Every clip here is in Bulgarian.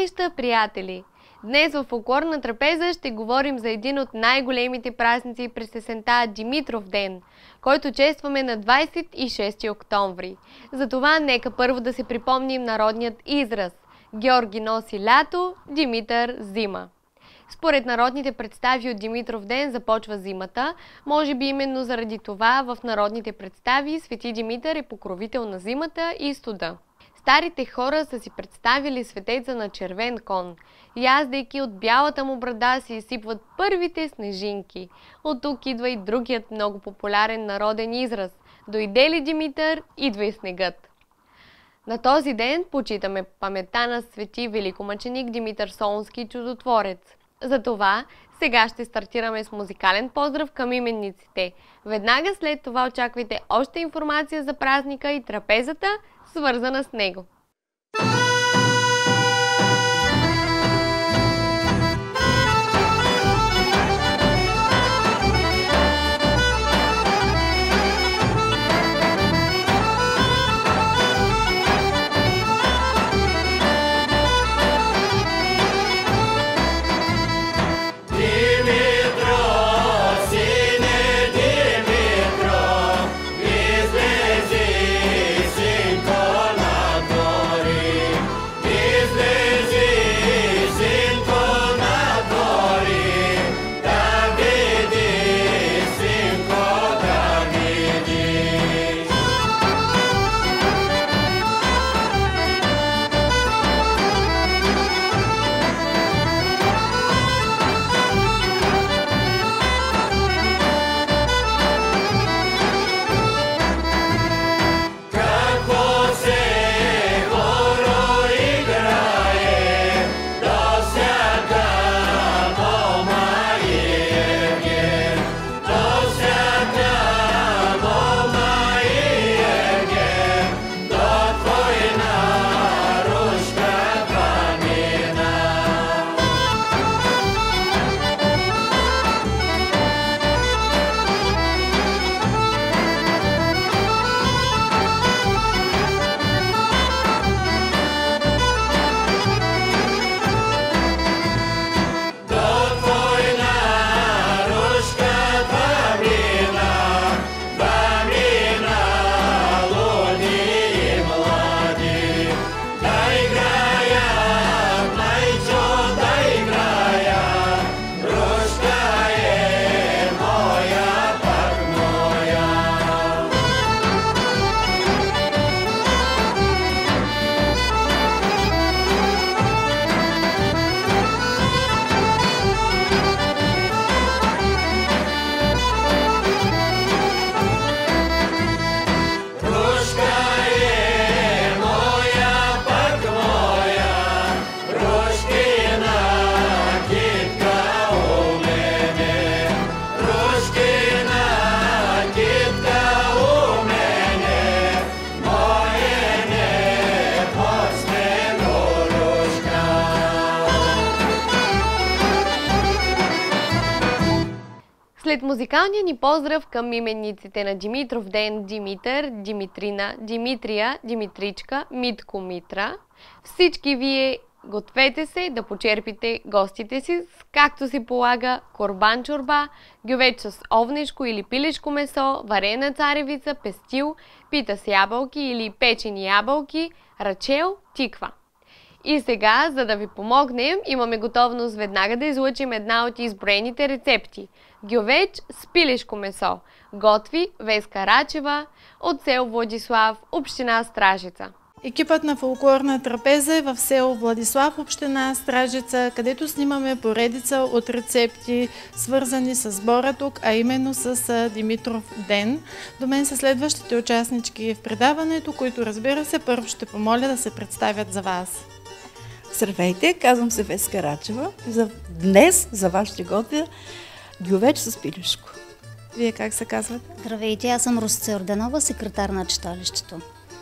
среща, приятели! Днес в Фолклорна трапеза ще говорим за един от най-големите празници през есента – Димитров ден, който честваме на 26 октомври. Затова нека първо да се припомним народният израз «Георги носи лято, Димитър зима». Според народните представи от Димитров ден започва зимата. Може би именно заради това в народните представи Свети Димитър е покровител на зимата и студа. Старите хора са си представили светеца на червен кон. Яздейки от бялата му брада си изсипват първите снежинки. От тук идва и другият много популярен народен израз «Дойде ли Димитър, идва и снегът». На този ден почитаме паметта на свети великомъченик Димитър Солунски чудотворец. Затова сега ще стартираме с музикален поздрав към именниците. Веднага след това очаквайте още информация за празника и трапезата, свързана с него. След музикалния ни поздрав към именниците на Димитров ден Димитър, Димитрина, Димитрия, Димитричка, Митко, Митра, всички вие гответе се да почерпите гостите си с както си полага корбан чорба, гювеч с овнешко или пилешко месо, варена царевица, пестил, пита с ябълки или печени ябълки, рачел, тиква. И сега, за да ви помогнем, имаме готовност веднага да излъчим една от изброените рецепти – гювеч с пилешко месо. Готви Веска Рачева от село Владислав, община Стражица. Екипът на Фолклорна трапеза е в село Владислав, община Стражица, където снимаме поредица от рецепти, свързани с сбора тук, а именно с Димитров ден. До мен са следващите участнички в предаването, които, разбира се, първо ще помоля да се представят за вас. Здравейте, казвам се Веска Рачева. Днес за вас ще готвя гювеч с пилешко. Вие как се казвате? Здравейте, аз съм Русица Орданова, секретар на читалището.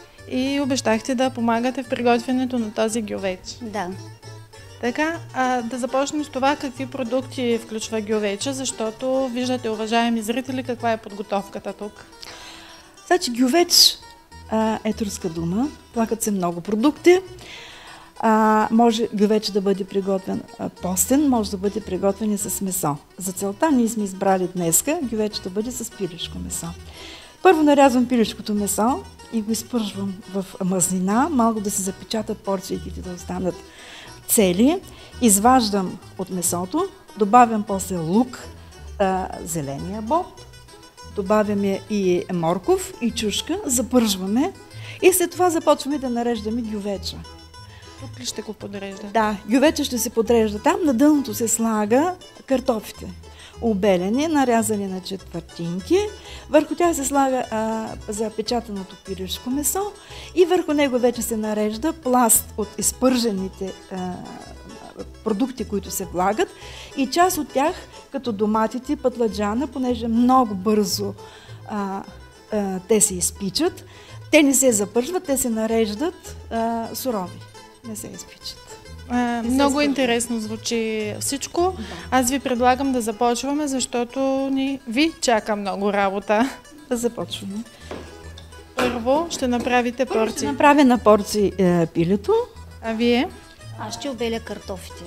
И обещахте да помагате в приготвянето на този гювеч. Да. Така, да започнем с това какви продукти включва гювеча, защото виждате, уважаеми зрители, каква е подготовката тук. Значи гювеч е турска дума, плагат се много продукти. Може гювеч да бъде приготвен постен, може да бъде приготвен и с месо. За целта ние сме избрали днеска гювеч да бъде с пилешко месо. Първо нарязвам пилешкото месо и го изпържвам в мазнина, малко да се запечатат порциите, да останат цели. Изваждам от месото, добавям после лук, зеления боб, добавяме и морков и чушка, запържваме и след това започваме да нареждаме гювеча. Тук ли ще го подрежда? Да, гювеча ще се подрежда там, на дъното се слага картофите. Обелени, нарязани на четвъртинки, върху тях се слага запечатаното пилешко месо и върху него вече се нарежда пласт от изпържените продукти, които се влагат и част от тях, като доматите, пътладжана, понеже много бързо те се изпичат, те не се запържват, те се нареждат сурови, не се изпичат. Много интересно звучи всичко. Да. Аз ви предлагам да започваме, защото ви чака много работа. Да започваме. Първо ще направите порции. Ще направя на порции пилето. А вие? Аз ще обеля картофите.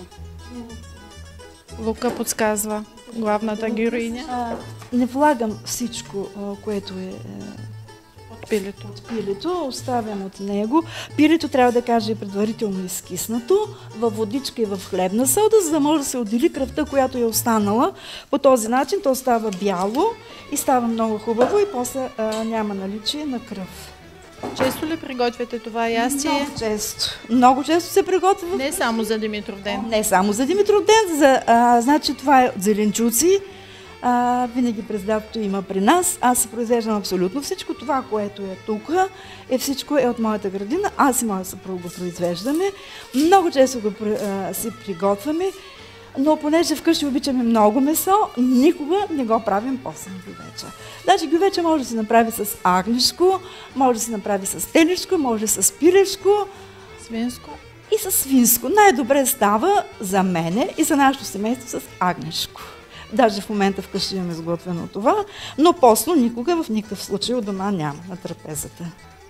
Лука подсказва главната героиня. Не влагам всичко, което е пилето. Пилето, оставям от него. Пилето трябва да кажа предварително изкиснато, във водичка и в хлебна сода, за да може да се отдели кръвта, която е останала. По този начин то става бяло и става много хубаво и после няма наличие на кръв. Често ли приготвяте това ястие? Много често. Много често се приготвя. Не само за Димитров ден. Не само за Димитров ден. Значи това е от зеленчуци. Винаги през лятото има при нас. Аз се произвеждам абсолютно всичко. Това, което е тук, всичко е от моята градина. Аз и моя съпруг го произвеждаме. Много често го си приготвяме, но понеже вкъщи обичаме много месо, никога не го правим постен гювеча. Значи гювеча може да се направи с агнешко, може да се направи с телешко, може с пилешко. Свинско. И с свинско. Най-добре става за мене и за нашето семейство с агнешко. Даже в момента вкъщи имаме сготвено това, но постно никога в никакъв случай от дома няма на трапезата.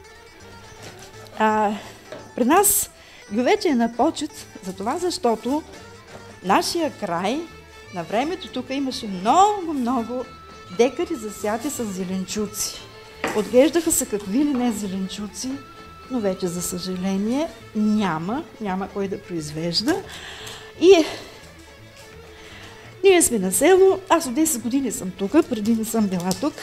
При нас гювече е на почет за това, защото нашия край на времето тук имаше много декари засяти с зеленчуци. Отглеждаха се какви ли не зеленчуци, но вече за съжаление няма кой да произвежда. И ние сме на село, аз от 10 години съм тук, преди не съм била тук.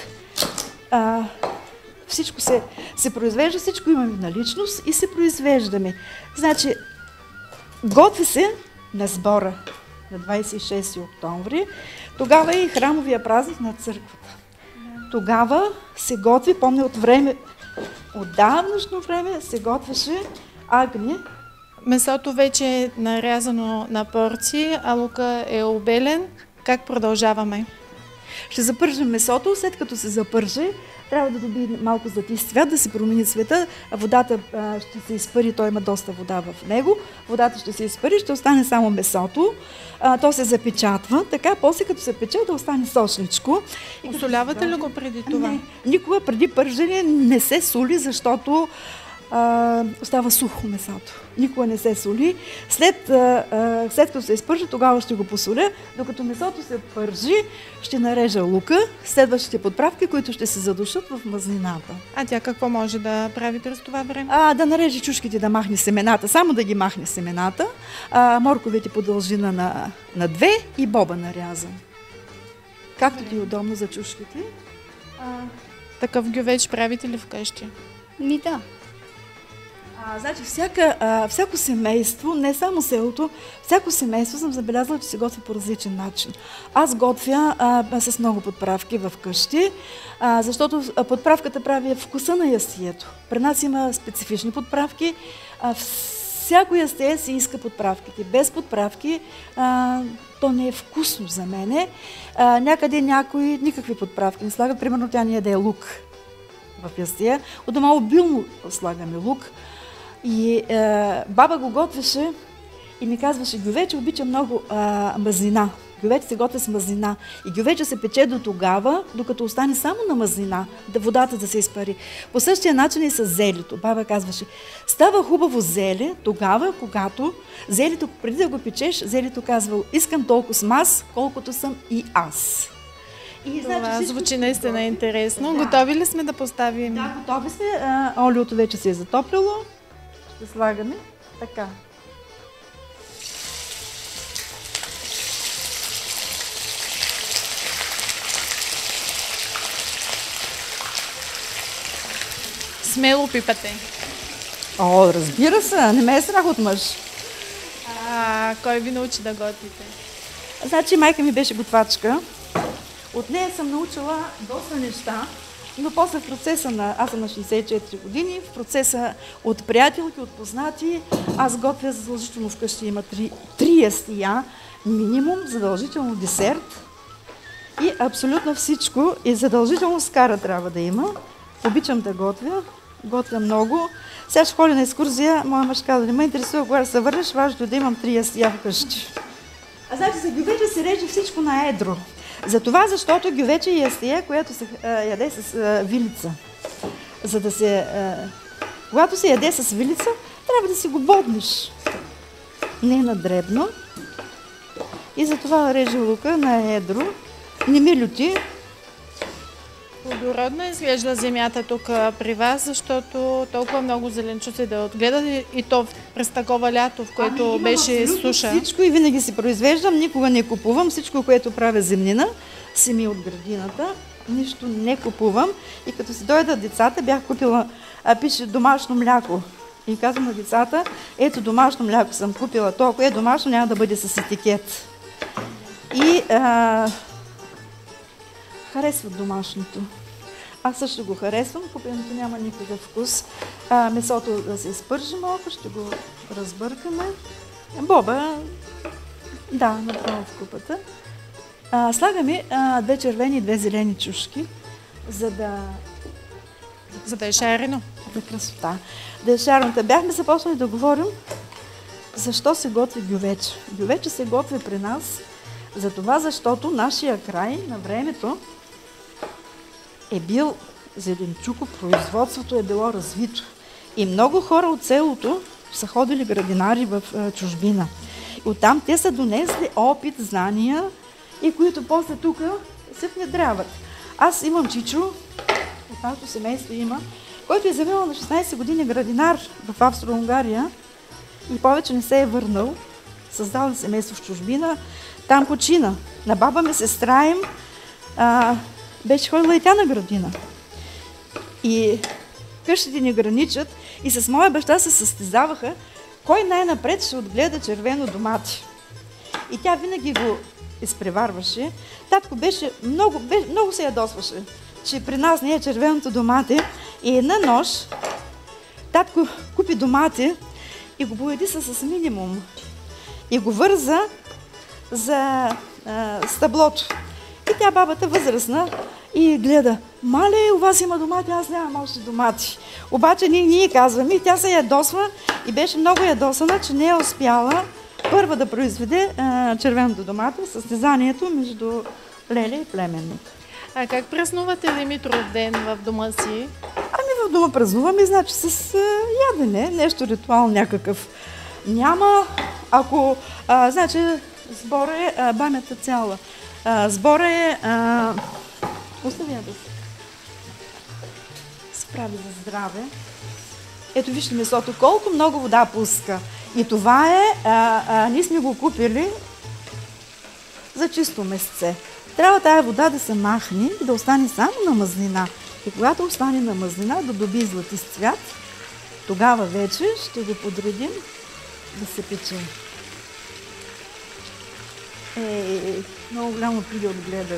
Всичко се произвежда, всичко имаме наличност и се произвеждаме. Значи, готви се на сбора на 26 октомври, тогава е и храмовия празник на църквата. Тогава се готви, помня от давнашно време се готвеше агне. Месото вече е нарязано на порции, а лука е обелен. Как продължаваме? Ще запържем месото, след като се запърже, трябва да добие малко златист цвят, да се промени цвета, водата ще се изпари, той има доста вода в него, водата ще се изпари, ще остане само месото, то се запечатва, така, после като се пече да остане сочничко. Осолявате ли го преди това? Не, никога преди пържене не се соли, защото остава сухо месото. Никога не се соли. След като се изпържи, тогава ще го посоля. Докато месото се пържи, ще нарежа лука, следващите подправки, които ще се задушат в мазнината. А тя какво може да прави през това време? Да нареже чушките, да махне семената, само да ги махне семената. Морковите по дължина на 2 и боба нарязан. Както ти е удобно за чушките. Такъв гювеч правите ли вкъщи? Да. Значи всяко семейство, не само селото, всяко семейство съм забелязала, че се готви по различен начин. Аз готвя с много подправки в къщи, защото подправката прави вкуса на ястието. При нас има специфични подправки. Всяко ястие си иска подправките. Без подправки то не е вкусно за мене. Някъде някои никакви подправки не слагат. Примерно тя не яде лук в ястие. От дома обилно слагаме лук. И баба го готвеше и ми казваше, гювече обича много мазнина. Гювеч се готвя с мазнина. И гювеча се пече до тогава, докато остане само на мазнина, да водата да се изпари. По същия начин и с зелето. Баба казваше, става хубаво зеле тогава, когато зелето, преди да го печеш, зелето казва, искам толкова с мас, колкото съм и аз. И, Това звучи наистина готови. интересно. Да. Готови ли сме да поставим? Да, готови сме. Олиото вече се е затопляло. Ще слагаме така. Смело пипате. О, разбира се, не ме е страх от мъж. Кой ви научи да готвите? Значи майка ми беше готвачка. От нея съм научила доста неща, но после в процеса на... Аз съм на 64 години, в процеса от приятелки, от познати, аз готвя задължително вкъщи. Има три ястия, минимум, задължително десерт и абсолютно всичко. И задължително скара трябва да има. Обичам да готвя много. Сега ще ходя на екскурзия, моя мъж каза, не ме интересува, когато се върнеш, важното е да имам 3 ястия вкъщи. А значи за гювеча се реже всичко на едро. Затова, защото гювече е ястие, което се яде с вилица. За да се... когато се яде с вилица, трябва да си го боднеш. Не на дребно. И затова реже лука на едро. Не ми люти. Плодородна изглежда земята тук при вас, защото толкова много зеленчуци да отгледате и то през такова лято, в което беше суша. Всичко и винаги си произвеждам, никога не купувам. Всичко, което правя земнина, семи от градината, нищо не купувам. И като си дойдат децата, бях купила, пише домашно мляко. И казвам на децата, ето домашно мляко съм купила, то ако е домашно, няма да бъде с етикет. И харесват домашното. Аз също го харесвам, купеното няма никакъв вкус. Месото да се спържи малко, ще го разбъркаме. Боба, да, направо в купата. Слагаме 2 червени и 2 зелени чушки, за да е шарено. За красота. Да е шарено. Бяхме започнали да говорим защо се готви гювече. Гювече се готви при нас за това, защото нашия край на времето е бил зеленчуков, производството е било развито. И много хора от селото са ходили градинари в чужбина. И оттам те са донесли опит, знания, и които после тук се внедряват. Аз имам чичо, от нашето семейство има, който е завел на 16 години градинар в Австро-Унгария и повече не се е върнал. Създал семейство в чужбина, там почина. На баба ми сестра им беше ходила и тя на градина. И къщите ни граничат и с моя баща се състезаваха кой най-напред ще отгледа червено домати. И тя винаги го изпреварваше. Татко беше много се ядосваше, че при нас не е червеното домати. И една нощ татко купи домати и го поеди с минимум. И го върза за стъблото. И тя бабата възрастна и гледа, мале, у вас има домати, аз нямам още домати. Обаче ние казваме, и тя се ядосва и беше много ядосана, че не е успяла първа да произведе червеното домати в състезанието между Леля и племенник. А как празнувате Димитров ден в дома си? Ами в дома празнуваме, значи с ядене, нещо ритуал някакъв. Няма, ако, значи, сбор е банята цяла. Сбор е, оставя да се прави за здраве. Ето вижте месото, колко много вода пуска. И това е, ние сме го купили за чисто месце. Трябва тая вода да се махне и да остане само на мазнина. И когато остане на мазнина, да доби златист цвят, тогава вече ще го подредим да се пече. Много голямо приди отгледа.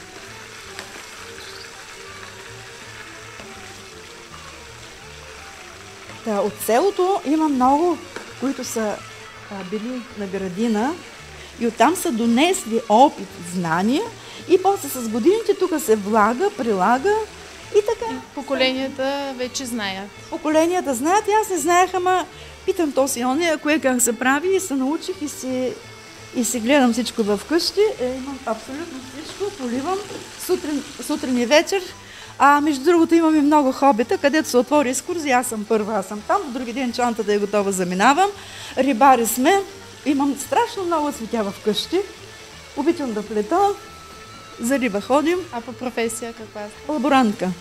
Да, от селото има много, които са били на градина и оттам са донесли опит, знания и после с годините тук се влага, прилага и така. Поколенията вече знаят. Поколенията знаят и аз не знаех, ама питам този ония, кое как се прави и се научих и си и си гледам всичко вкъщи. Имам абсолютно всичко, поливам сутрин и вечер. Между другото имам и много хобита, където се отвори екскурзия, аз съм първа, аз съм там, в други ден чантата е готова, заминавам. Рибари сме, имам страшно много цветя вкъщи. Обичам да плета, за риба ходим. А по професия каква сте? Лаборантка.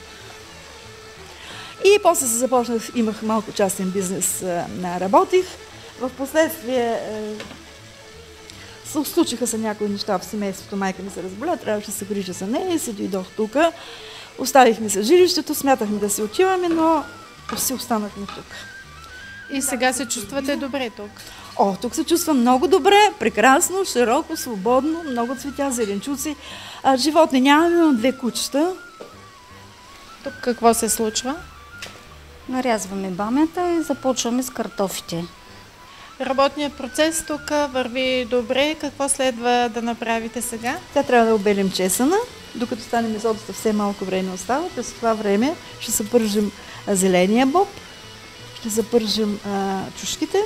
И после се започнах, имах малко частен бизнес, работих. В последствие случиха се някои неща в семейството, майка ми се разболя, трябваше да се грижа за нея и си дойдох тук. Оставихме се жилището, смятахме да се отиваме, но си останахме тук. И сега се чувствате добре тук? Тук се чувствам много добре, прекрасно, широко, свободно, много цветя, зеленчуци. Животни нямаме, имам 2 кучета. Тук какво се случва? Нарязваме бамята и започваме с картофите. Работният процес тук върви добре. Какво следва да направите сега? Тя трябва да обелим чесъна, докато стане месото, съвсем малко време остава. През това време ще съпържим зеления боб, ще запържим чушките.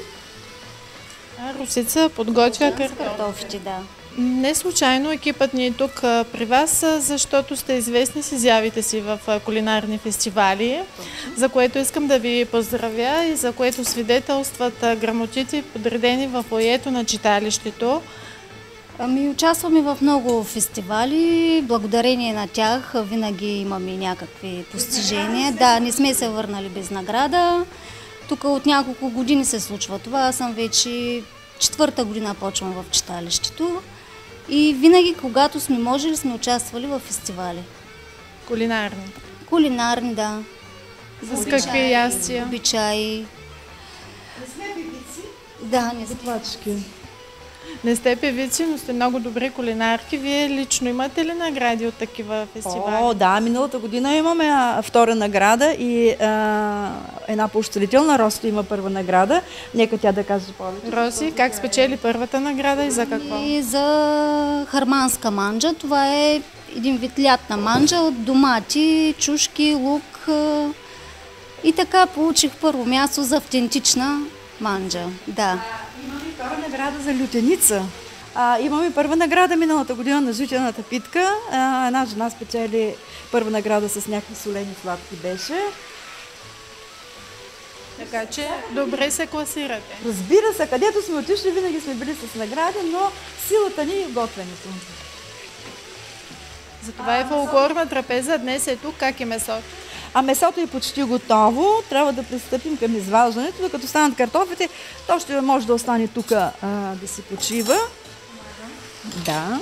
Русица подготвя Картофите, да. Не случайно екипът ни е тук при вас, защото сте известни с изявите си в кулинарни фестивали, за което искам да ви поздравя и за което свидетелстват грамотите, подредени в фоайето на читалището. Участваме в много фестивали, благодарение на тях винаги имаме някакви постижения. Да, не сме се върнали без награда. Тук от няколко години се случва това. Аз съм вече 4-та година почвам в читалището и винаги, когато сме можели, сме участвали в фестивали. Кулинарни? Кулинарни, да. С какви ястия? Обичаи. Не сме певици? Да, не сме. Готвачки. Не сте певици, но сте много добри кулинарки. Вие лично имате ли награди от такива фестивали? Да, миналата година имаме 2 награда и една поощрителна. Роси има 1 награда. Нека тя да каже повече. Роси, как спечели 1-та награда и за какво? И за харманска манджа. Това е един вид лятна манджа от домати, чушки, лук. И така получих 1-во място за автентична манджа. Да. Имаме 2 награда за лютеница. Имаме 1 награда миналата година на житената питка. Една жена спечели 1 награда с някакви солени сладки беше. Така че добре се класирате. Разбира се, където сме отишли, винаги сме били с награди, но силата ни е готвенето. Затова е фолклорна трапеза. Днес е тук. Как е месото? Месото е почти готово. Трябва да пристъпим към изваждането. Докато станат картофите, то ще може да остане тук да си почива. Да.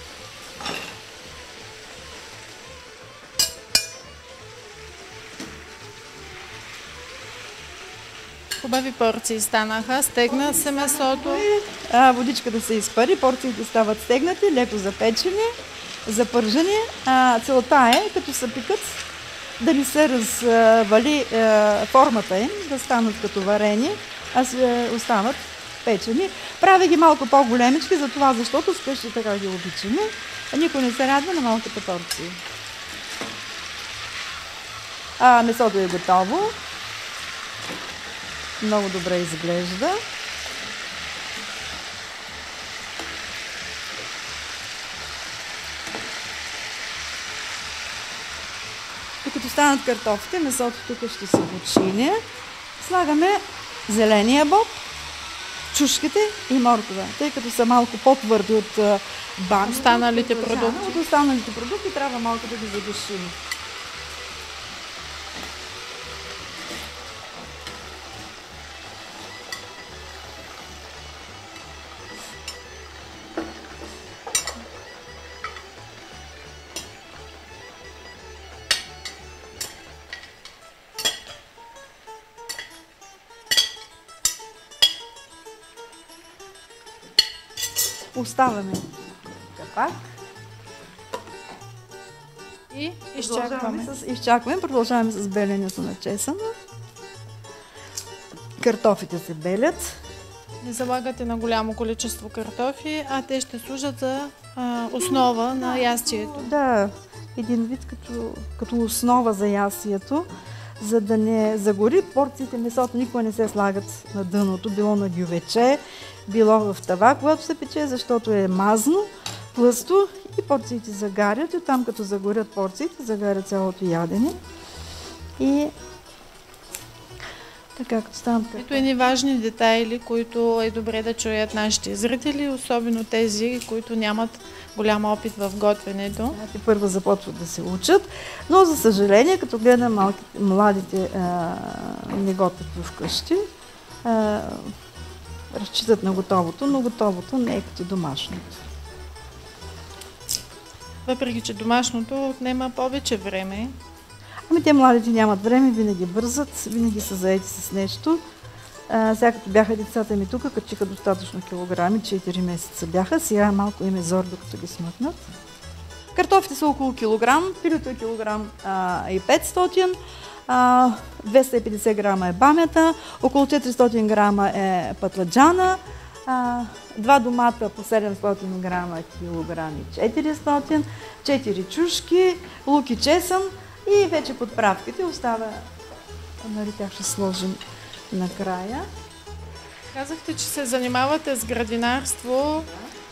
Хубави порции станаха. Стегна се месото. Водичката се изпари, порциите стават стегнати, леко запечени, запържени. Целта е, като се пикат, да не се развали формата им, да станат като варени, а останат печени. Правя ги малко по-големички, защото вкъщи така ги обичаме. Никой не се радва на малката порция. Месото е готово. Много добре изглежда. Докато станат картофите, месото тук ще се почине. Слагаме зеления боб, чушките и моркова. Тъй като са малко по-твърди от останалите продукти. От останалите продукти трябва малко да ги задушим. Оставяме капак и изчакваме. Продължаваме с беленето на чесъна. Картофите се белят. Не залагате на голямо количество картофи, а те ще служат за основа на ястието. Да, един вид като основа за ястието, за да не загори. Порциите месото никога не се слагат на дъното, било на гювече, било в тава, когато се пече, защото е мазно, плъсто и порциите загарят. И там като загорят порциите, загарят цялото ядене. И така, като станат картофи. Ето едни важни детайли, които е добре да чуят нашите зрители, особено тези, които нямат голям опит в готвенето. Те първо започват да се учат, но за съжаление, като гледам младите не готвят вкъщи, разчитат на готовото, но готовото не е като домашното. Въпреки че домашното отнема повече време. Ами те младите нямат време, винаги бързат, винаги са заети с нещо. Сега като бяха децата ми тук, качиха достатъчно килограми, 4 месеца бяха, сега малко им е зор, докато ги смъкнат. Картофите са около килограм, пилето е килограм и 500, 250 грама е бамята, около 400 грама е патладжана, 2 домата по 700 грама, килограми 400, 4 чушки, лук и чесън и вече подправките остава, нали тях ще сложим накрая. Казахте, че се занимавате с градинарство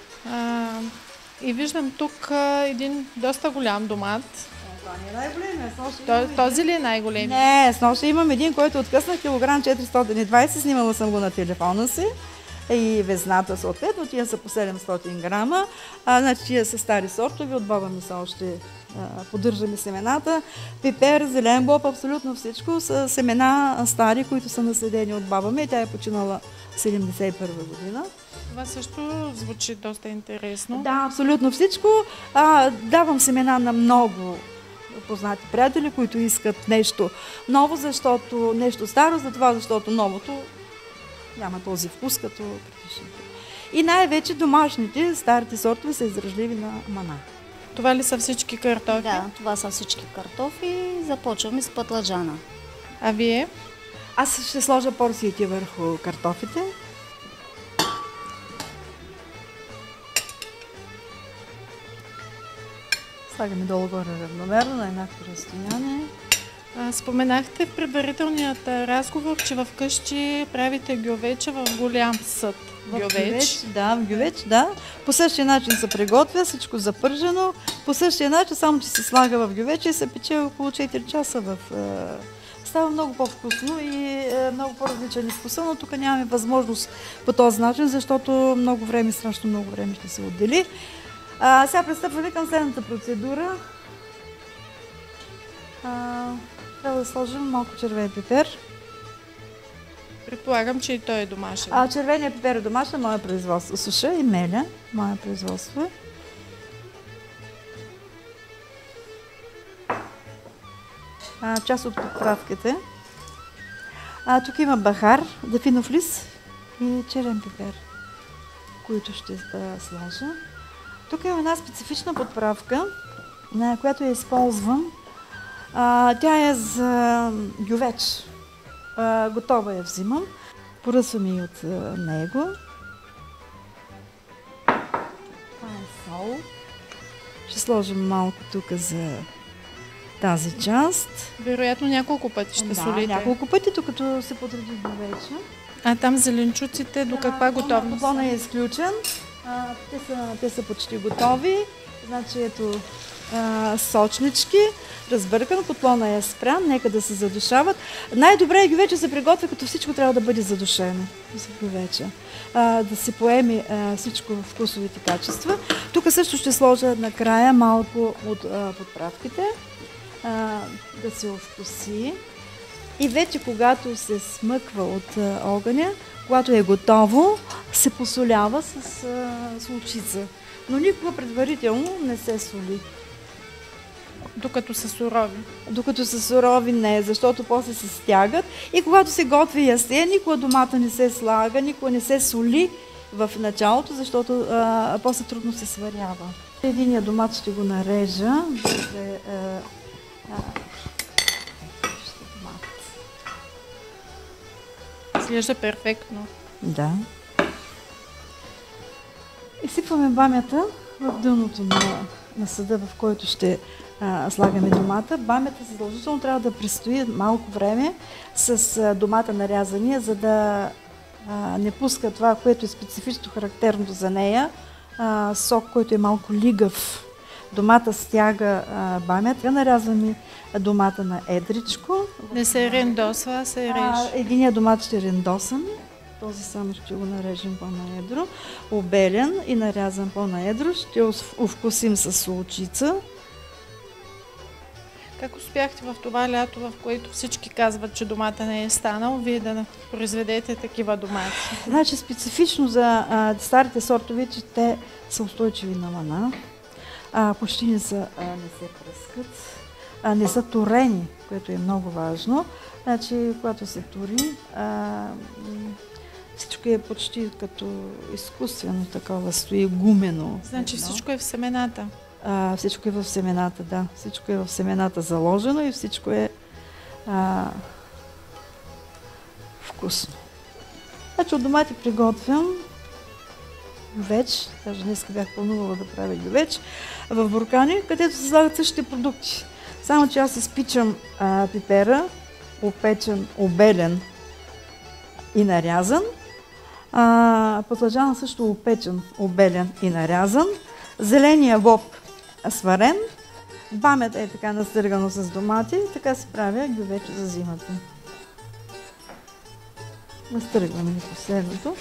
и виждам тук един доста голям домат. Това не е най-големия. Този ли е най-големият? Не, снощи имам един, който откъсна килограм 420, снимала съм го на телефона си. И везната съответно, тия са по 700 грама. Значи тия са стари сортови, от баба ми са още, поддържаме семената. Пипер, зелен боб, абсолютно всичко са семена стари, които са наследени от баба ми. Тя е починала 71 година. Това също звучи доста интересно. Да, абсолютно всичко. Давам семена на много познати приятели, които искат нещо ново, защото нещо старо, защото новото няма този вкус като предишните. И най-вече домашните, старите сортове са издръжливи на мана. Това ли са всички картофи? Да, това са всички картофи. Започваме с патладжана. А вие? Аз ще сложа порциите върху картофите. Слагаме долу-горе равномерно на еднакво разстояние. Споменахте в предварителният разговор, че в къщи правите гювеча в голям съд. Гювеч, да. По същия начин се приготвя, всичко запържено. По същия начин, само че се слага в гювеча и се пече около 4 часа. Става много по-вкусно и много по-различен вкуса, но тук нямаме възможност по този начин, защото страшно много време ще се отдели. Сега пристъпваме към следната процедура. Трябва да сложим малко червен пипер. Предполагам, че и той е домашен. Червеният пипер е домашен, мое производство. Суша и меля, мое производство. Част от подправките. Тук има бахар, дафинов лист и черен пипер, които ще сложа. Тук има една специфична подправка, която я използвам. Тя е за гювеч. Готова я взимам. Поръсвам и от него. Това е сол. Ще сложим малко тук за тази част. Вероятно няколко пъти ще солите. Да, няколко пъти, докато се подреди гювеча. Там зеленчуците до каква готовност? Подлона е изключен. Те са почти готови. Значи ето сочнички, разбъркано, подлона е спрян, нека да се задушават. Най-добре е гювече се приготвя, като всичко трябва да бъде задушено за гювеча. Да се поеме всичко в вкусовите качества. Тук също ще сложа накрая малко от подправките, да се овкуси. И вече когато се смъква от огъня, когато е готово, се посолява с солчица. Но никога предварително не се соли. Докато са сурови? Докато са сурови не, защото после се стягат. И когато се готви ястие, никога домата не се слага, никога не се соли в началото, защото после трудно се сварява. Единия домат ще го нарежа. Изглежда перфектно. Да. Изсипваме бамята в дъното на съда, в който ще слагаме домата. Бамята задължително трябва да престои малко време с домата нарязания, за да не пуска това, което е специфично характерното за нея, сок, който е малко лигав. Домата стяга бамята. Нарязваме домата на едричко. Не се рендосва, се реже. Единия домат ще рендосаме. Този само ще го нарежем по-наедро. Обелен и нарязан по-наедро. Ще овкусим с солчица. Как успяхте в това лято, в което всички казват, че домата не е станал, вие да произведете такива домати? Значи специфично за старите сортове, че те са устойчиви на лана. Почти не се пръскат. Не са турени, което е много важно. Значи, когато се тури, всичко е почти като изкуствено такова, стои гумено. Значи всичко е в семената? Всичко е в семената, да. Всичко е в семената заложено и всичко е вкусно. Значи от домати приготвям гювеч, даже днес бях планувала да правя гювеч, в буркани, където се слагат същите продукти. Само че аз изпичам пипера, опечен, обелен и нарязан. Баклажана също опечен, обелен и нарязан. Зеления боб сварен. Бамята е така настъргано с домати. Така се правя гювеч за зимата. Настъргваме ни последното.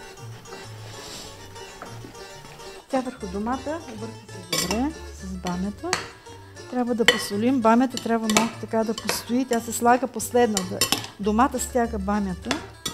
Тя върху домата обърка се добре с бамята. Трябва да посолим. Бамята трябва малко така да постои. Тя се слага последна. Домата стяга бамята.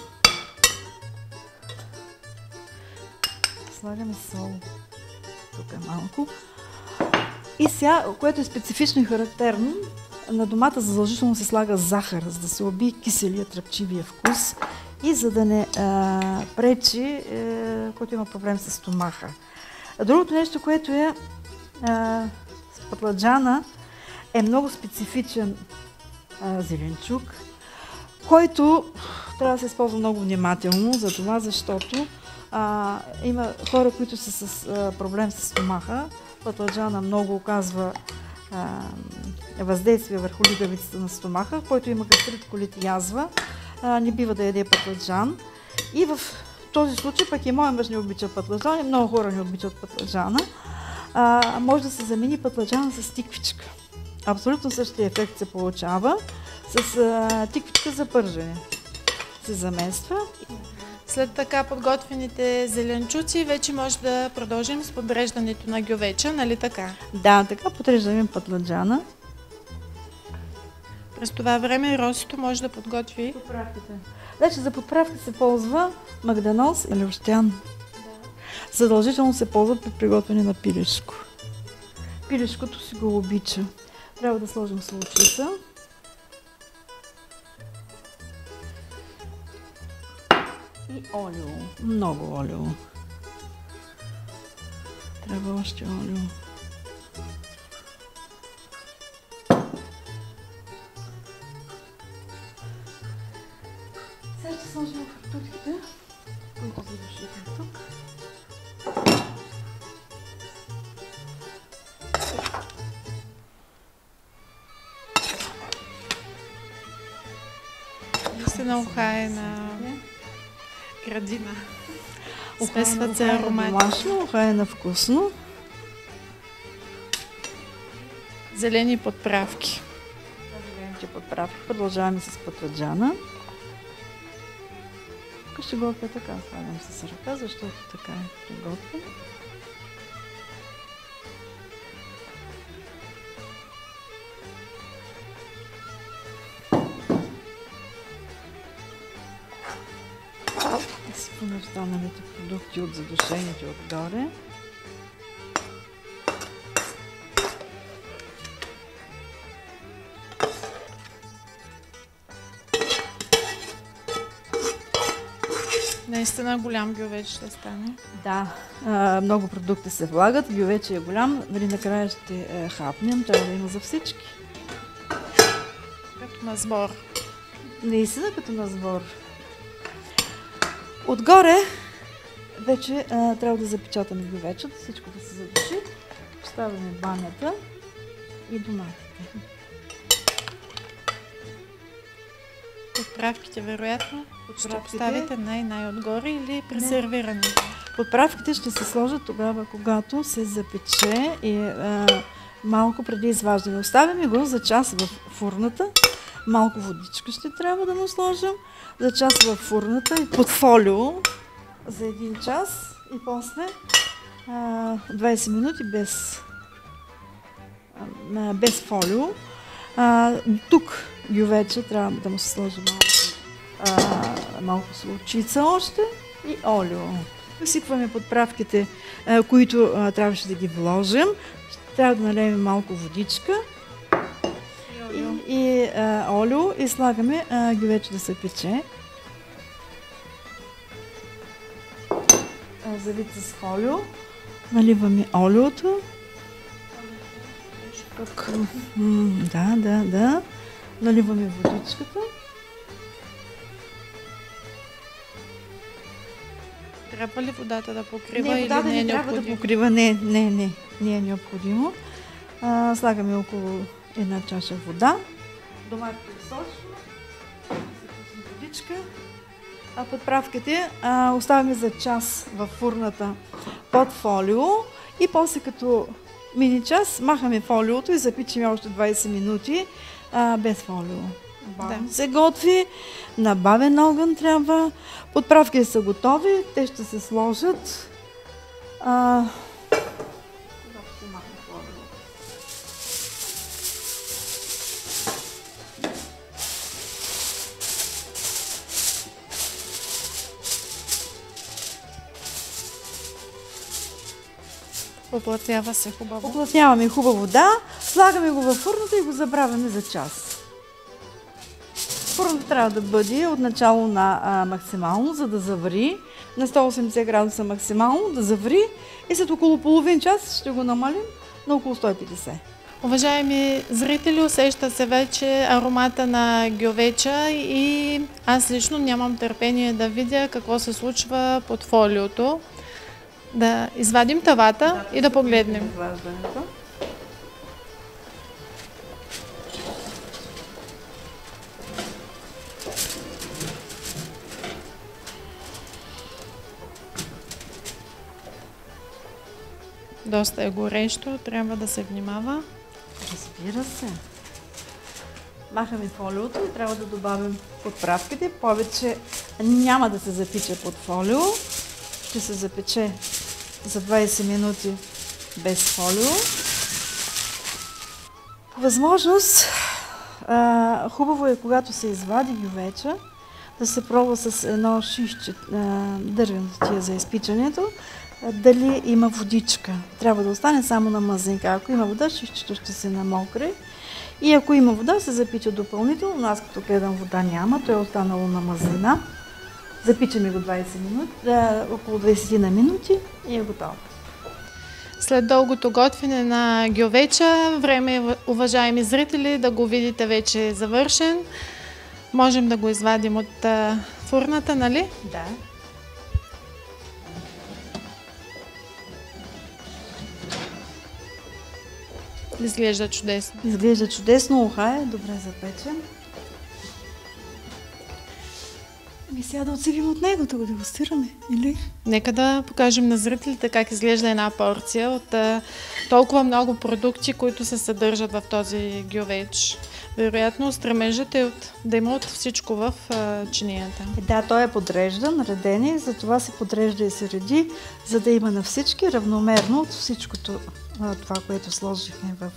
Слагаме сол. Тук е малко. И сега, което е специфично и характерно, на домата задължително се слага захар, за да се убие киселия, тръпчивия вкус и за да не пречи, който има проблем с стомаха. Другото нещо, което е с патладжана, е много специфичен зеленчук, който трябва да се използва много внимателно, за това, защото има хора, които са с проблем с стомаха. Патладжана много оказва въздействие върху лигавицата на стомаха, който има гастрит, колит, язва. Не бива да яде патладжан. И в този случай пък и моят мъж не обича патладжан, и много хора не обичат патладжана. Може да се замени патладжана с тиквичка. Абсолютно същия ефект се получава с тиквичка за пържене. Се замества. След така подготвените зеленчуци, вече може да продължим с подреждането на гювеча, нали така? Да, така подреждаме патладжана. През това време Росито може да подготви подправките. Значи за подправка се ползва магданоз или ощян. Задължително се ползва при приготвяне на пилешко. Пилешкото си го обича. Трябва да сложим солчица. И олио. Много олио. Трябва още олио. Сега ще сложим продуктите, които задушихме тук. Наистина ухае на градина. Смесват се аромати. Домашно, ухае на вкусно. Зелени подправки. Зелените подправки. Продължаваме с патладжана. Тук ще готвя така, слагам с ръка, защото така е приготвен. Изсипваме останалите продукти от задушените отгоре. Наистина голям гювеч ще стане. Да, много продукти се влагат, гювече е голям, нали накрая ще хапнем, трябва да има за всички. Като на сбор. Наистина като на сбор. Отгоре вече трябва да запечатаме гювечето, всичко да се задуши. Поставяме банята и доматите. подправките, вероятно, ще Подправките? поставите най-отгоре или при сервиране? Подправките ще се сложат тогава, когато се запече и малко преди изваждане. Оставяме го за час в фурната. Малко водичка ще трябва да му сложим. За час в фурната и под фолио за 1 час и после 20 минути без фолио. Тук гювече трябва да му се сложи малко сладчица още и олио. Висипваме подправките, които трябваше да ги вложим. Трябва да налеем малко водичка и олио и слагаме гювече да се пече. Завит с олио. Наливаме олиото. Да. Наливаме водичката. Трябва ли водата да покрива Не, или водата не е не трябва да необходимо? покрива. Не е необходимо. Слагаме около 1 чаша вода. Доматите сочно. Водичка. Подправките оставяме за час във фурната под фолио и после като мини час махаме фолиото и запичаме още 20 минути без фолио. Бавно се готви, на бавен огън трябва. Подправките са готови, те ще се сложат. Оплътнява се хубаво. Оплътняваме хубаво, слагаме го във фурната и го забравяме за час. Фурната трябва да бъде отначало на максимално, за да завари. На 180 градуса максимално да завари и след около половин час ще го намалим на около 150. Уважаеми зрители, усеща се вече аромата на гювеча и аз лично нямам търпение да видя какво се случва под фолиото. Да извадим тавата и да погледнем. Доста е горещо, трябва да се внимава. Разбира се. Махаме фолиото и трябва да добавим подправките. Повече няма да се запича под фолио. Ще се запече за 20 минути без фолио. Възможност, хубаво е, когато се извади гювеча, да се пробва с едно шишче, дървено тия за изпичането, дали има водичка. Трябва да остане само на мазнинка. Ако има вода, шишчето ще се намокре. И ако има вода, се запича допълнително, но аз като гледам вода няма, то е останало на мазнина. Запичаме го 20 минути, около 20 на минути и е готово. След дългото готвене на гювеча, време е, уважаеми зрители, да го видите вече завършен. Можем да го извадим от фурната, нали? Да. Изглежда чудесно. Изглежда чудесно, уха е добре запечен. Сега да отсипим от него, да го дегустираме, или? Нека да покажем на зрителите как изглежда една порция от толкова много продукти, които се съдържат в този гювеч. Вероятно, стремежът е да има от всичко в чинията. Да, той е подреждан, реден и затова се подрежда и се реди, за да има на всички равномерно от всичкото това, което сложихме в...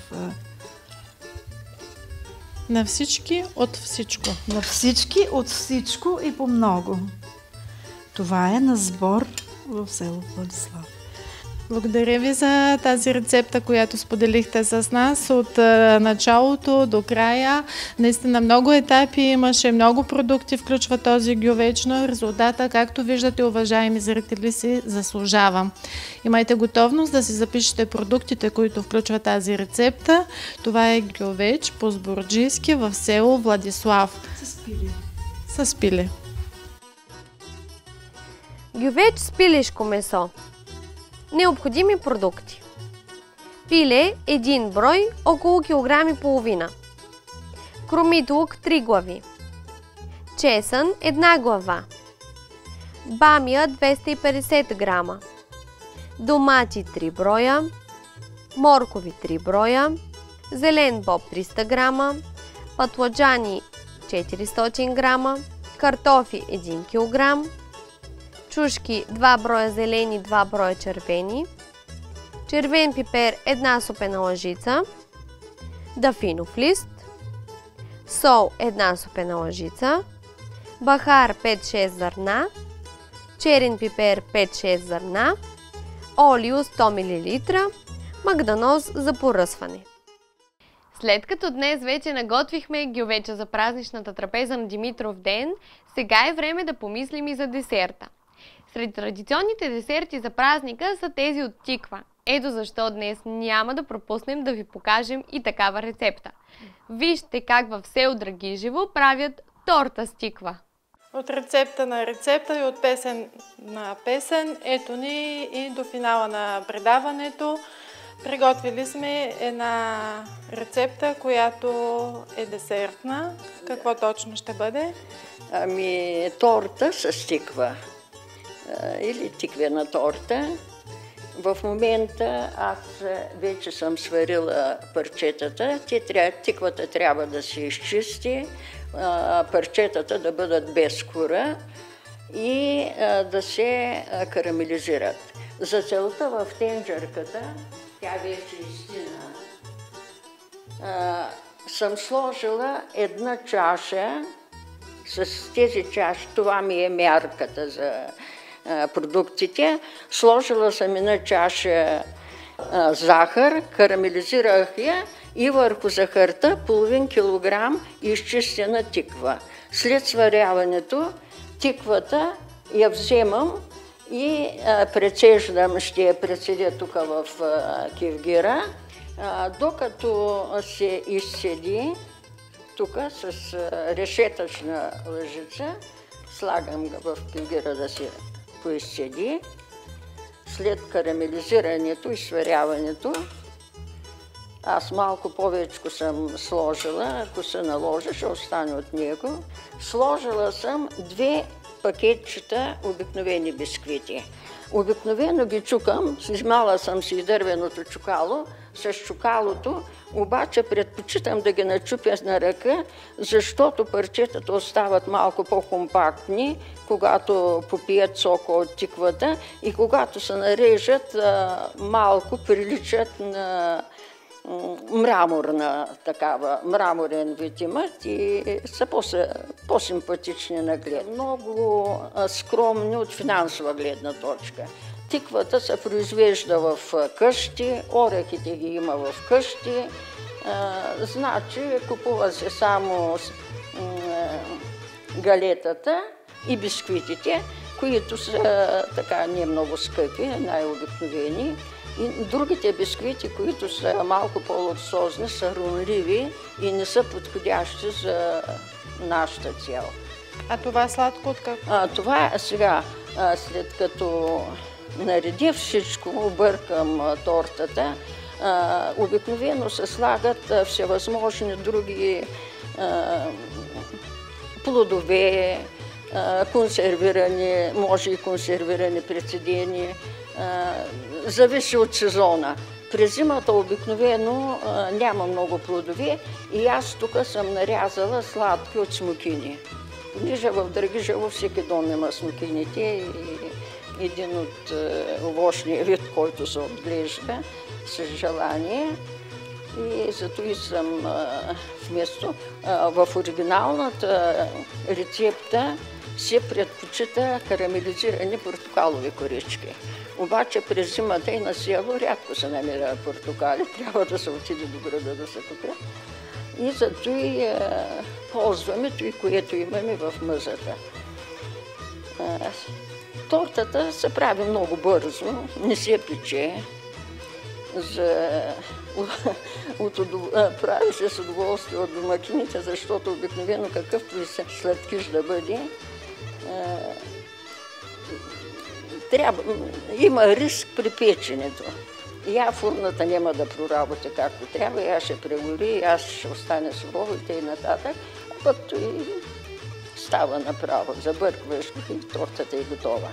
На всички от всичко. На всички от всичко и по много. Това е на сбор в село Владислав. Благодаря ви за тази рецепта, която споделихте с нас от началото до края. Наистина много етапи имаше, много продукти включва този гювеч, но резултата, както виждате, уважаеми зрители, си заслужава. Имайте готовност да си запишете продуктите, които включва тази рецепта. Това е гювеч по-зборджийски в село Владислав. С пиле. С пиле. Гювеч с пилешко месо. Необходими продукти: пиле 1 брой, около килограм и половина, кромит лук 3 глави, чесън 1 глава, бамия 250 грама, домати 3 броя, моркови 3 броя, зелен боб 300 грама, патладжани 400 грама, картофи 1 кг, чушки 2 броя зелени, 2 броя червени, червен пипер 1 супена лъжица, дафинов лист, сол 1 супена лъжица, бахар 5-6 зърна, черен пипер 5-6 зърна, олио 100 мл, магданоз за поръсване. След като днес вече наготвихме гювеча за празничната трапеза на Димитров ден, сега е време да помислим и за десерта. Сред традиционните десерти за празника са тези от тиква. Ето защо днес няма да пропуснем да ви покажем и такава рецепта. Вижте как в село Драгижево правят торта с тиква. От рецепта на рецепта и от песен на песен, ето ни и до финала на предаването. Приготвили сме една рецепта, която е десертна. Какво точно ще бъде? Ами торта с тиква или тиквена торта. В момента аз вече съм сварила парчетата. Тиквата трябва да се изчисти, парчетата да бъдат без кора и да се карамелизират. За целта в тенджерката, тя вече изстина, съм сложила 1 чаша с тези чаши. Това ми е мярката за продуктите. Сложила съм 1 чаша захар, карамелизирах я и върху захарта половин килограм изчистена тиква. След сваряването тиквата я вземам и прецеждам, ще я прецедя тук в кевгира, докато се изцеди тук с решетъчна лъжица, слагам го в кевгира да се поизцеди. След карамелизирането и сваряването, аз малко повече съм сложила, ако се наложи, ще остане от него. Сложила съм 2 пакетчета обикновени бисквити. Обикновено ги чукам, измала съм си дървеното чукало, с чукалото, обаче предпочитам да ги начупя на ръка, защото парчетата остават малко по-компактни, когато попият сока от тиквата и когато се нарежат, малко приличат на мраморен вид имат и са по-симпатични на глед. Много скромни от финансова гледна точка. Тиквата се произвежда в къщи, орехите ги има в къщи, значи купува се само галетата и бисквитите, които са така не много скъпи, най-обикновени. И другите бисквити, които са малко по-луксозни, са рунливи и не са подходящи за нашата цел. А това сладко от какво? Това сега, след като наредя всичко, объркам тортата, обикновено се слагат всевъзможни други плодове, консервирани, може и консервирани, прецедени, зависи от сезона. През зимата обикновено няма много плодове и аз тук съм нарязала сладки от смокини. Понеже в Драгижево всеки дом има смокините и един от овощния вид, който се отглежда с желание. И зато и съм вместо в оригиналната рецепта се предпочита карамелизирани портокалови корички. Обаче през зимата и на село рядко се намира портокали, трябва да се отиде до града да се купят. И зато и ползваме това, което имаме в мъзата. Тортата се прави много бързо, не се пече. Прави се с удоволствие от домакините, защото обикновено какъвто и сладкиш да бъде, има риск при печенето. Я фурната няма да проработи както трябва, я ще прегори, аз ще остане сурово и т.н. А пък и става направо. Забъркваш и тортата е готова.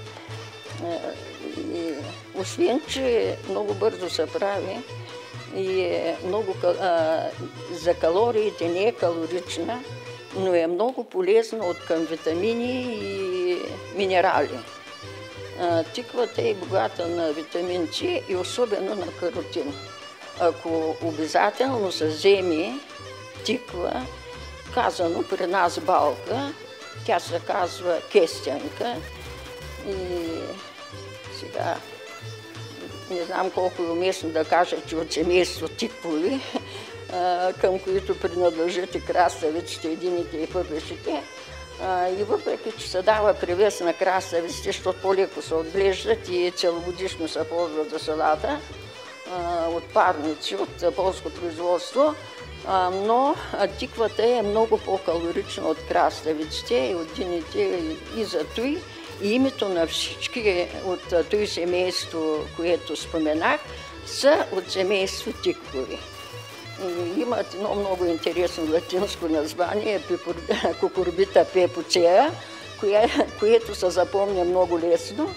И, освен, че много бързо се прави и е много, за калориите не е калорична, но е много полезна от към витамини и минерали. Тиквата е богата на витамин С и особено на каротин. Ако обязателно се вземе тиква, казано при нас балка, тя се казва кестенка. И сега не знам колко е уместно да кажа, че от семейство тиквови, към които принадлежат и краставиците, едините и пъпешите. И въпреки, че се дава привес на краставиците, защото по-леко се отглеждат и целогодишно се ползват за салата от парници, от полско производство, но тиквата е много по-калорична от краставиците и от дините и за той. И името на всички от той семейство, което споменах, са от семейство тиквови. Имат едно много интересно латинско название Cucurbita pepucea, което се запомня много лесно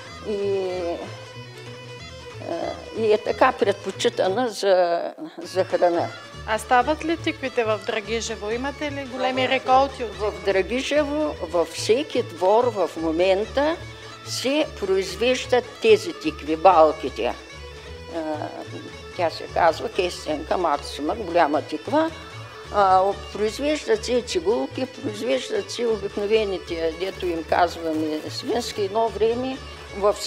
и е така предпочитана за храна. А стават ли тиквите в Драгижево? Имате ли големи реколти от тикви? В Драгижево, във всеки двор в момента се произвеждат тези тикви, балките. Тя се казва кестенка максима, голяма тиква. Произвеждат се чигулки, произвеждат се обикновените, дето им казваме свински, едно време във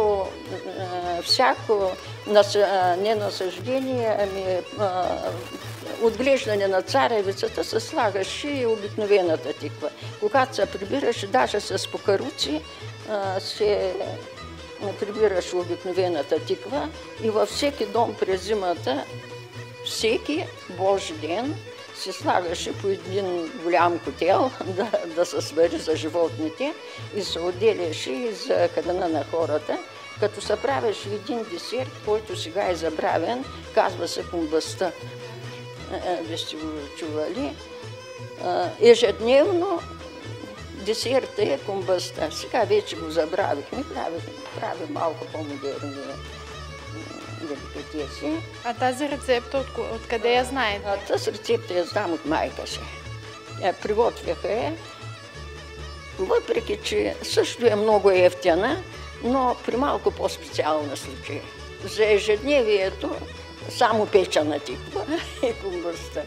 всяко не насъждение, ами отглеждане на царевицата се слагаше и обикновената тиква. Когато се прибираше, даже с покаруци, се прибираше обикновената тиква и във всеки дом през зимата, всеки Божи ден, се слагаше по един голям котел да се свари за животните и се отделяше и за храна на хората, като се правеше един десерт, който сега е забравен, казва се кумбаста. Вие сте го чували. Ежедневно десерта е кумбаста. Сега вече го забравихме, правим малко по-модерни деликатеси. А тази рецепта откъде я знаете? Тази рецепта я знам от майка си. Приготвяха я, въпреки че също е много евтина, но при малко по-специална случай. За ежедневието само печена тиква и кумбаста.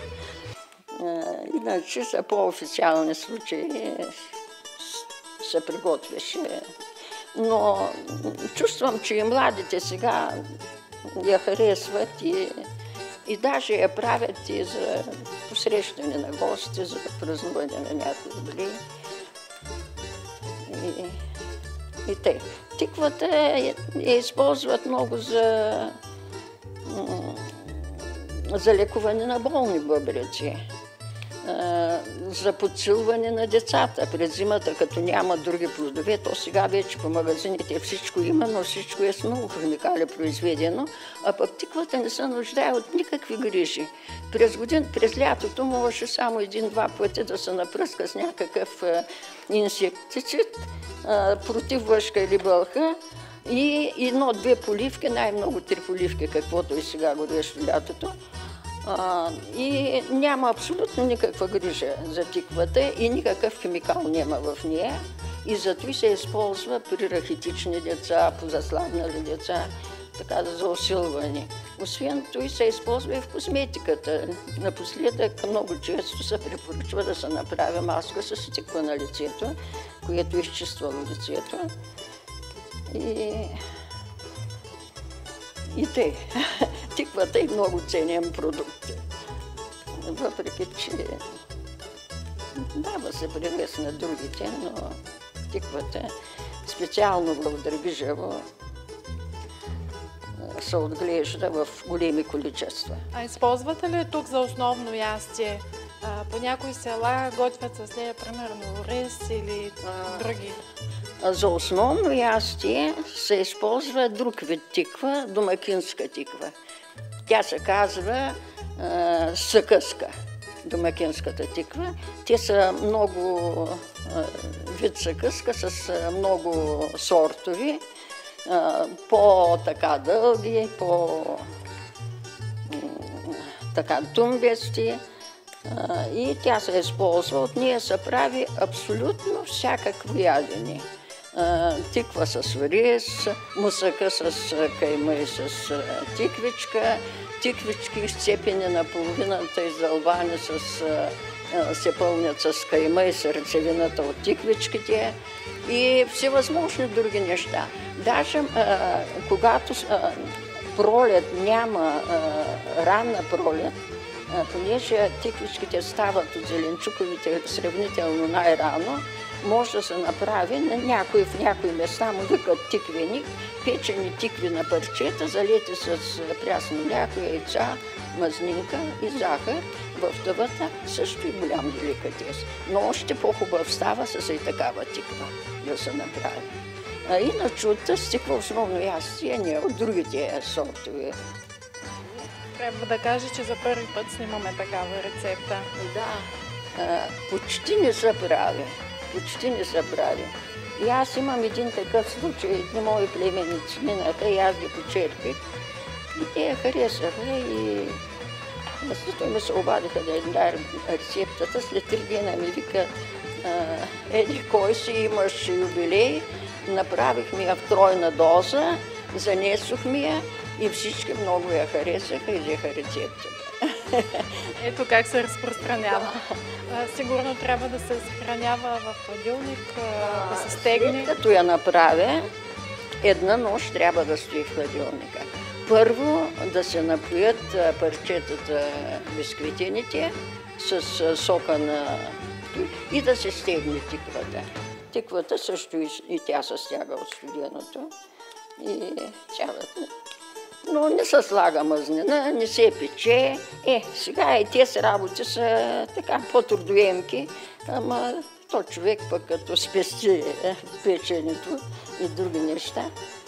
Иначе за по-официални случаи се приготвяше. Но чувствам, че и младите сега я харесват и даже я правят и за посрещане на гости, за празнуване на някои дни. И те. Тиквата я използват много за лекуване на болни бъбреци, за подсилване на децата. През зимата, като няма други плодове, то сега вече по магазините всичко има, но всичко е с много химикали произведено, а пък тиквата не се нуждае от никакви грижи. През лятото можеше само един-два пъти да се напръска с някакъв инсектицид против въшка или бълха и едно-две поливки, най-много 3 поливки, каквото и сега горещо лятото. И няма абсолютно никаква грижа за тиквата и никакъв химикал няма в нея. И зато се използва при рахитични деца, позаслабнали деца, така за усилване. Освен това се използва и в косметиката. Напоследък много често се препоръчва да се направи маска с тиква на лицето, което изчиствало лицето. И те. Тиквата е много ценен продукт. Въпреки, че дава се превес на другите, но тиквата, специално в Драгижево, се отглежда в големи количества. А използвате ли тук за основно ястие? По някои села готвят с нея, примерно, рис или други? За основно ястие се използва друг вид тиква, домакинска тиква. Тя се казва съкъска. домакинската тиква. Те са много вид закъска с много сортови, по-така дълги, по-така тумбести. И тя се използва. От нея се прави абсолютно всякакво ядене. Тиква с рис, мусака с кайма и с тиквичка, тиквички изцепени на половината, издълбани се пълнят с кайма и сърцевината от тиквичките и всевъзможни други неща. Даже когато пролет няма, ранна пролет, понеже тиквичките стават от зеленчуковите сравнително най-рано, може да се направи в някои места му викат тиквеник, печени тикви на парчета, залети с прясно мляко, яйца, мазнинка и захар. В тъвата също и голям деликатес. Но още по-хубав става с и такава тиква да се направи. Иначе от тази тиква основно ястие не от другите сортове. Трябва да кажа, че за първи път снимаме такава рецепта. Да, почти не се прави. Почти не се прави. И аз имам един такъв случай, едни мои племеници минаха и аз ги почерпих. И те я харесаха и той ми се обадиха да им дай рецептата. След 3 дена ми вика, еди кой си, имаш юбилей. Направихме я в тройна доза, занесохме я и всички много я харесаха и взеха рецептата. Ето как се разпространява. Сигурно трябва да се съхранява в хладилник, да се стегне. След като я направя, една нощ трябва да стои в хладилника. Първо да се напоят парчетата бисквитините с сока на... и да се стегне тиквата. Тиквата също и тя се стяга от студеното. И цялата. Но не се слага мазнина, не се пече. Сега и тези работи са така по-трудоемки, ама то човек пък като спести печенето и други неща.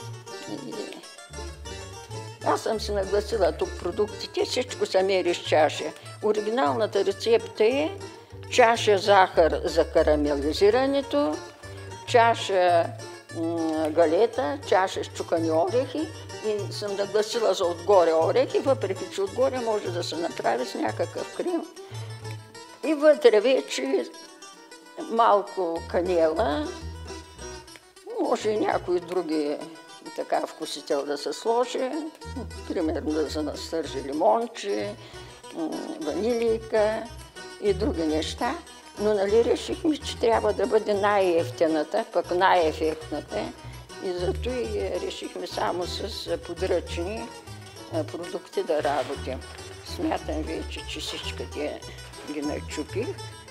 Аз съм си нагласила тук продуктите, всичко се мери с чаша. Оригиналната рецепта е чаша захар за карамелизирането, чаша галета, чаша счукани орехи и съм нагласила за отгоре орехи, въпреки че отгоре може да се направи с някакъв крем. И вътре вече малко канела, може и някои други така вкусител да се сложи, примерно да се настържи лимонче, ванилийка и други неща. Но нали решихме, че трябва да бъде най-ефтената, пък най-ефектната. И зато и решихме само с подръчни продукти да работим. Смятам вече, че всичките ги начупих.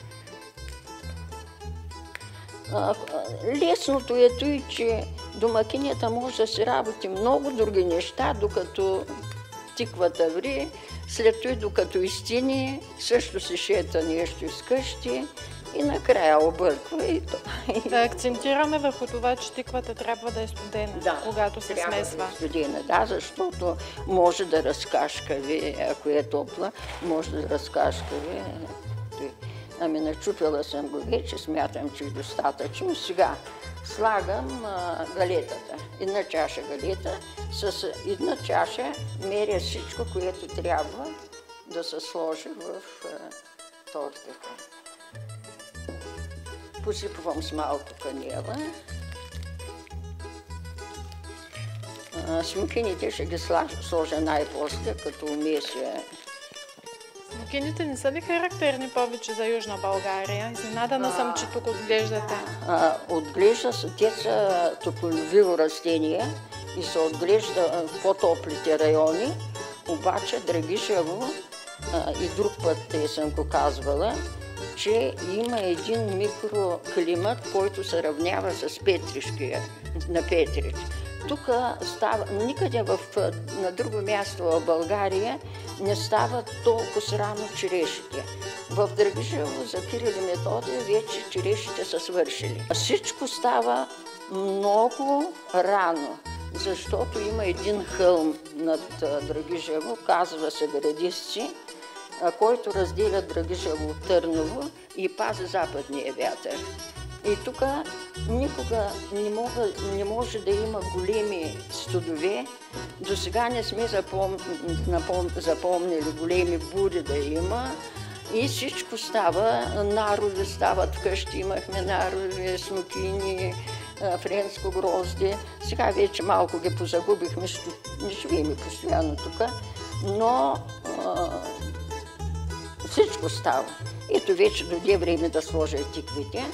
Лесното е той, че домакинята може да си работи много други неща, докато тиквата ври, след това докато изтини, също си шета нещо из къщи и накрая обърква и то. Да акцентираме върху това, че тиквата трябва да е студена, когато се смесва. Да е студена, да, защото може да разкашкави, ако е топла, може да разкашкави. Ами начупила съм го вече, смятам, че е достатъчно. Сега слагам галетата. Една чаша галета, с една чаша меря всичко, което трябва да се сложи в тортата. Посипвам с малко канела. Смокините ще ги сложа най-после, като умеся. Смокините не са ли характерни повече за Южна България? Изненадана съм, че тук отглеждате. Отглежда се, те са тополюбиво растения и се отглежда в по-топлите райони, обаче Драгишево и друг път съм го казвала, че има един микроклимат, който се равнява с петришки, на Петрич. Тук става, никъде на друго място в България не стават толкова рано черешите. В Драгишево за Кирил и Методий вече черешите са свършили. Всичко става много рано, защото има един хълм над Драгишево, казва се Градисци. който разделя Драгишево от Търново и пази западния вятър. И тук никога не може да има големи студове. До сега не сме запомнили големи бури да има. И всичко става, нарови стават вкъщи, имахме нарови, смокини, френско грозде. Сега вече малко ги позагубихме, защото не живеем постоянно тук, но всичко става. Ето вече дойде време да сложа и тиквите.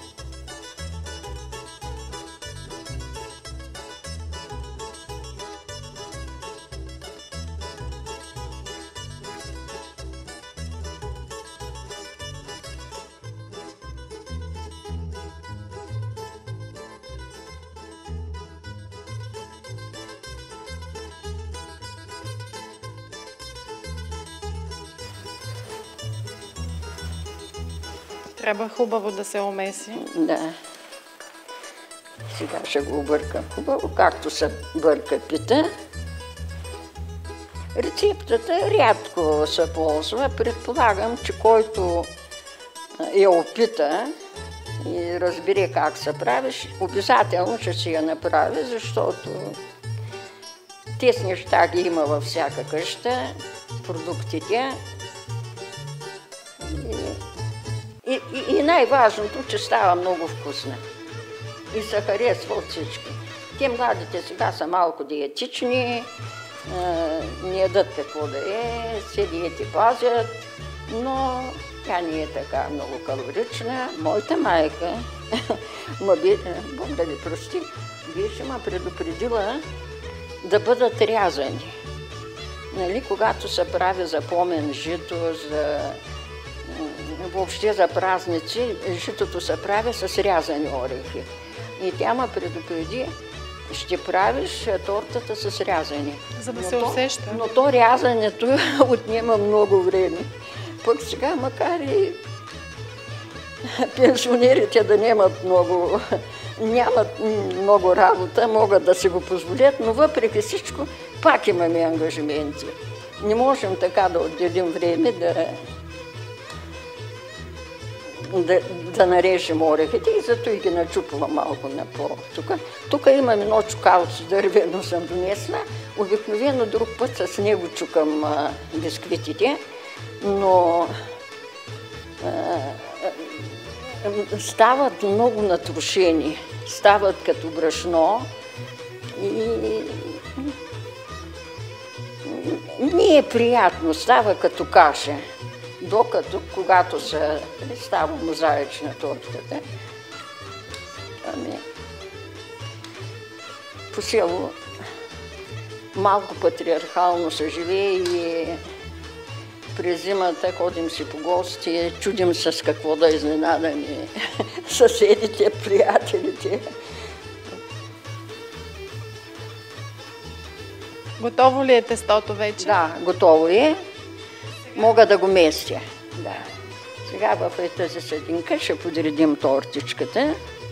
Трябва хубаво да се омеси. Да. Сега ще го объркам хубаво, както се бърка пита. Рецептата рядко се ползва. Предполагам, че който я опита и разбере как се прави, обязателно ще си я направи, защото тези неща ги има във всяка къща, продуктите. И най-важното, че става много вкусна. И се харесва от всички. Те младите сега са малко диетични, не ядат какво да е, се диети пазят, но тя не е така много калорична. Моята майка, Бог да ви прости, беше ме предупредила да бъдат рязани. Нали, когато се прави за помен жито, въобще за празници, житото се прави с рязани орехи. И тя ме предупреди, ще правиш тортата с рязани. За да се усеща. Но то рязането отнема много време. Пък сега, макар и пенсионерите да нямат много работа, могат да си го позволят, но въпреки всичко пак имаме ангажименти. Не можем така да отделим време да нарежем орехите и зато и ги начупвам малко на по-тук. Тук имам едно чукалце дървено съм донесла. Обикновено друг път с него чукам бисквитите, но стават много натрушени, стават като брашно и не е приятно, става като каша. Докато, когато става мозаична тортата, по село малко патриархално се живее и през зимата ходим си по гости, чудим се с какво да изненадаме съседите, приятелите. Готово ли е тестото вече? Да, готово е. Мога да го местя. Да. Сега в тази съдинка ще подредим тортичката.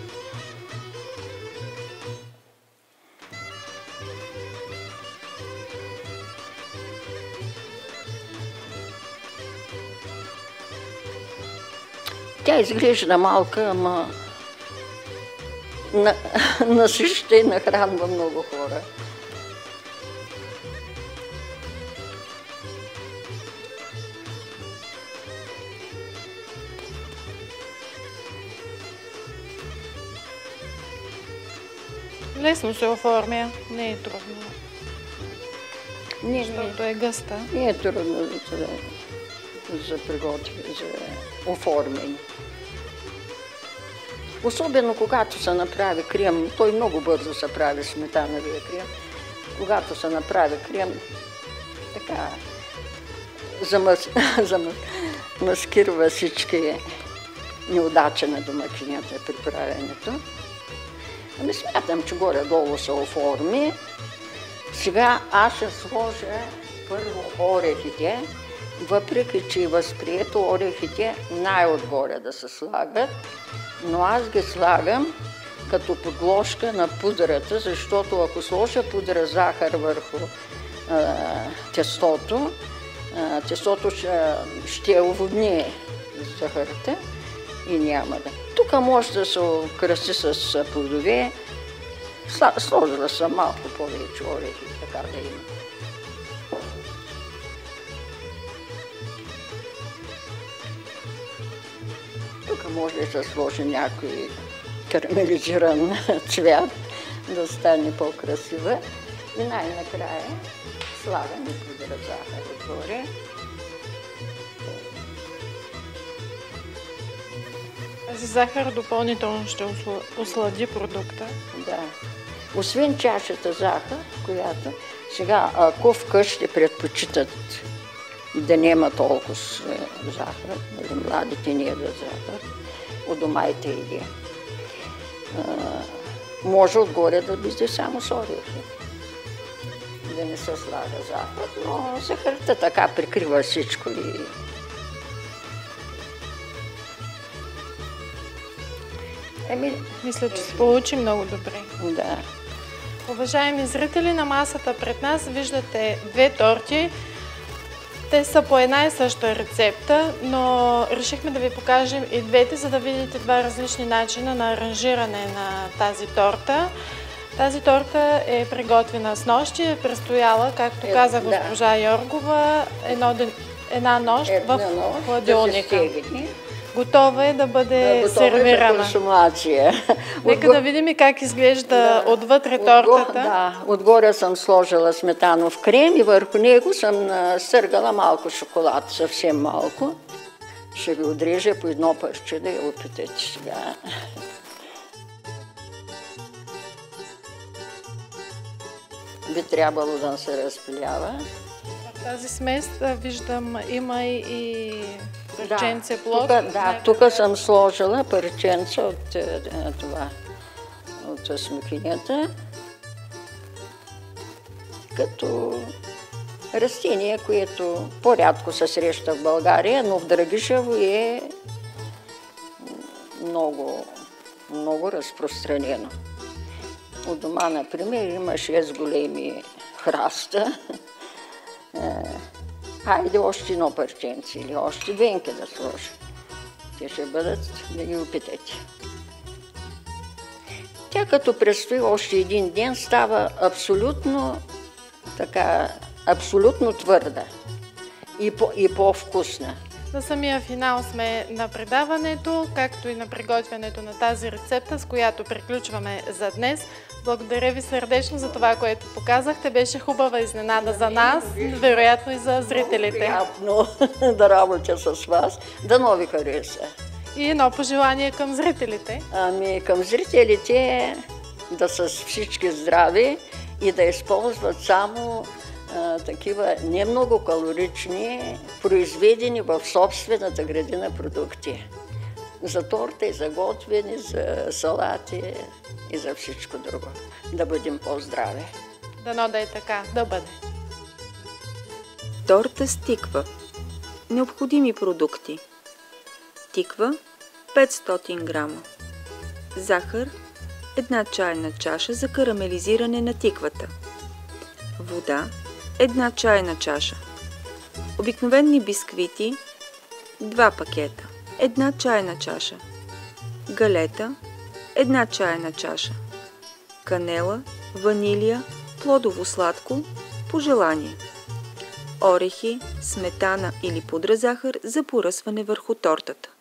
Тя изглежда малка, ама насища и нахранва много хора. Лесно се оформя, не е трудно. Защото е гъста. Не е трудно за приготвяне, за оформяне. Особено когато се направи крем, той много бързо се прави сметановия крем. Когато се направи крем, така замаскирва всички неудачи на домакинята при правенето. Ами смятам, че горе-долу се оформи. Сега аз ще сложа първо орехите, въпреки че е възприето орехите най-отгоре да се слагат, но аз ги слагам като подложка на пудрата, защото ако сложа пудра захар върху тестото, тестото ще оводни захарта и няма да. Тук може да се украси с плодове. Сложила съм малко повече орехи, така да има. Тук може да се сложи някой карамелизиран цвят, да стане по-красива. И най-накрая слагаме пудра захар отгоре. Тази захар допълнително ще услади продукта. Да. Освен чашата захар, която сега, ако вкъщи предпочитат да няма толкова захар, нали, младите не ядат захар, у домайте иде. Може отгоре да биде само с орехи. Да не се слага захар, но захарта така прикрива всичко и... Мисля, че се получи много добре. Да. Уважаеми зрители, на масата пред нас виждате две торти. Те са по една и съща рецепта, но решихме да ви покажем и двете, за да видите два различни начина на аранжиране на тази торта. Тази торта е приготвена с нощи, е престояла, както каза госпожа Йоргова, една нощ в хладилника. Готова е да бъде сервирана. Консумация. Нека да видим как изглежда отвътре тортата. Да, отгоре съм сложила сметанов крем и върху него съм съргала малко шоколад, съвсем малко. Ще ви отрежа по едно парче да я опитате сега. Би трябвало да се разпилява. В тази смес виждам има и парченце плод. Тук съм сложила парченце от това, от смокинята, като растение, което по-рядко се среща в България, но в Драгишево е много, много разпространено. У дома, например, има 6 големи храста. Хайде още едно парченце или още двенки да сложа. Те ще бъдат, да ги опитате. Тя като предстои още един ден става абсолютно така, абсолютно твърда и по-вкусна. На самия финал сме на предаването, както и на приготвянето на тази рецепта, с която приключваме за днес. Благодаря ви сърдечно за това, което показахте. Беше хубава изненада за нас, вероятно и за зрителите. Приятно да работя с вас. Дано ви хареса. И едно пожелание към зрителите. Към зрителите да са всички здрави и да използват само такива не много калорични, произведени в собствената градина продукти. За торта и за готвени, за салати и за всичко друго. Да бъдем по-здрави. Дано да е така, да бъде. Торта с тиква. Необходими продукти. Тиква 500 грама. Захар 1 чайна чаша за карамелизиране на тиквата. Вода 1 чайна чаша. Обикновени бисквити 2 пакета. 1 чайна чаша. Галета 1 чайна чаша. Канела, ванилия, плодово сладко по желание. Орехи, сметана или пудра захар за поръсване върху тортата.